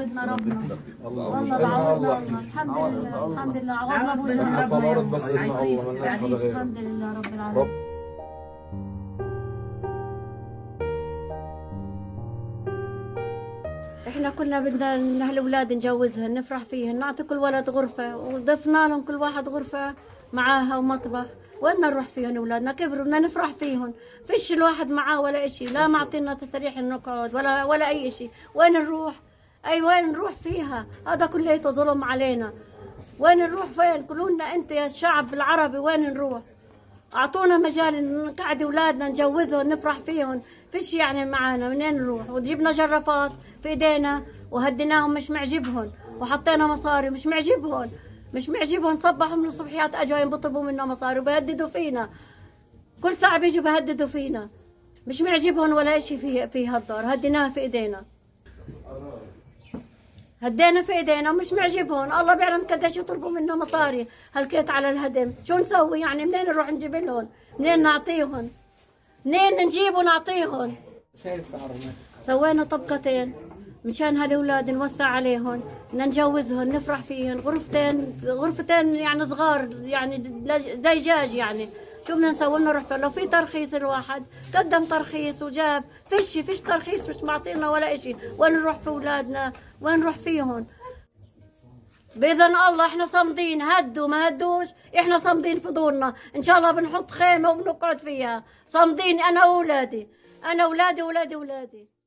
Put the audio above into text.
عودنا ربنا. والله بعودنا الله. الحمد لله الحمد لله عوضنا ابونا الحمد لله رب العالمين. احنا كنا بدنا هالاولاد نجوزهن نفرح فيهن نعطي كل ولد غرفه وضفنا لهم كل واحد غرفه معاها ومطبخ. وين نروح فيهن اولادنا كبروا بدنا نفرح فيهن. فيش الواحد معاه ولا اشي لا معطينا تسريح نقعد ولا اي اشي. وين نروح؟ اي وين نروح فيها؟ هذا كليته ظلم علينا. وين نروح فين؟ قولوا لنا انت يا الشعب العربي وين نروح؟ اعطونا مجال نقعد اولادنا نجوزهم نفرح فيهم. فيش يعني معانا منين نروح؟ وجبنا جرافات في ايدينا وهديناهم مش معجبهم وحطينا مصاري مش معجبهم صبحوا من الصبحيات اجوا ينبطبوا منا مصاري وبيهددوا فينا. كل ساعة بيجوا بيهددوا فينا. مش معجبهم ولا اشي في هالدار. هديناها في ايدينا. هدينا في ايدينا ومش معجبهم. الله بيعلم قديش يطلبوا منا مصاري هلكيت على الهدم. شو نسوي يعني؟ منين نروح نجيب لهم؟ منين نعطيهم؟ منين نجيب ونعطيهم؟ سوينا طبقتين مشان هالاولاد نوسع عليهم بدنا نجوزهم نفرح فيهم. غرفتين يعني صغار يعني زي جاج يعني. شو بدنا نسوي؟ نروح لو في ترخيص الواحد قدم ترخيص وجاب. فيش ترخيص مش معطينا ولا اشي. وين نروح في اولادنا؟ وين نروح فيهم؟ بإذن الله احنا صامدين. هدوا ما هدوش احنا صامدين في دورنا. ان شاء الله بنحط خيمة وبنقعد فيها صامدين. انا واولادي اولادي.